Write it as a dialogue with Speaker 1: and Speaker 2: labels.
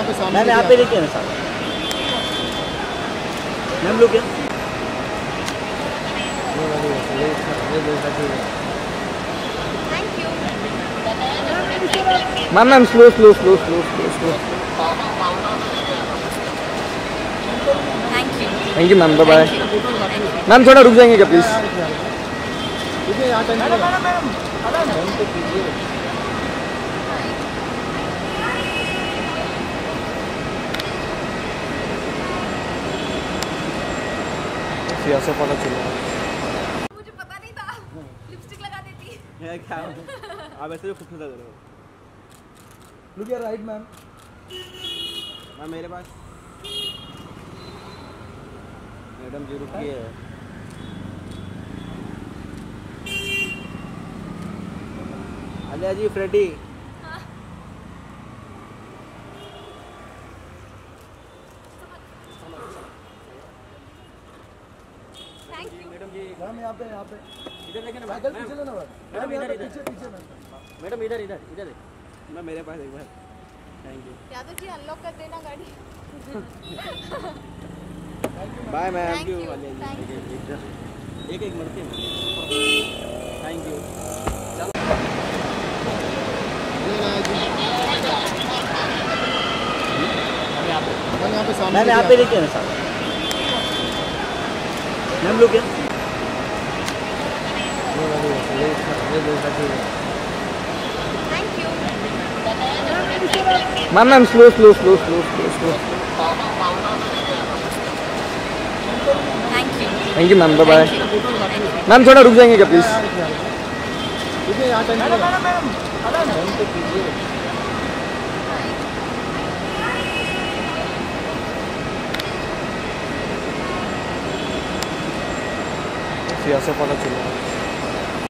Speaker 1: Ma'am यहाँ पे देखिए ना साहब, मैम लोग क्या
Speaker 2: ma'am ma'am slow slow slow slow slow slow. Thank you ma'am, bye bye. Ma'am थोड़ा रुक जाएंगे क्या प्लीज़? सियासत वाला चल रहा है।
Speaker 3: मुझे पता नहीं था लिपस्टिक लगा देती
Speaker 1: है क्या? आप ऐसे भी खूबसूरत लग रहे हो।
Speaker 2: लुक यार राइट मैम।
Speaker 1: मैम मेरे पास मैडम जी रुकिए। Aliya ji Freddy
Speaker 3: thank you.
Speaker 1: Madam ji
Speaker 2: ma'am यहाँ पे
Speaker 1: इधर देखें ना
Speaker 2: मैम पीछे लेना
Speaker 1: मैडम इधर इधर
Speaker 2: पीछे पीछे मैम।
Speaker 1: मैडम इधर इधर इधर मैम मेरे पास एक बार। Thank you.
Speaker 3: Yadav ji unlock कर देना गाड़ी।
Speaker 1: Bye ma'am.
Speaker 3: Thank you,
Speaker 1: Aliya
Speaker 3: thank
Speaker 1: ji एक एक मिनट। Thank you. मैम यहाँ पे देखिए ना साहब, मैम लोग क्या
Speaker 3: thank you.
Speaker 2: Ma'am ma'am slow slow slow slow slow slow. Thank you ma'am, bye bye. Ma'am थोड़ा रुक जाएंगे क्या प्लीज़? सियासत वाला चल रहा है।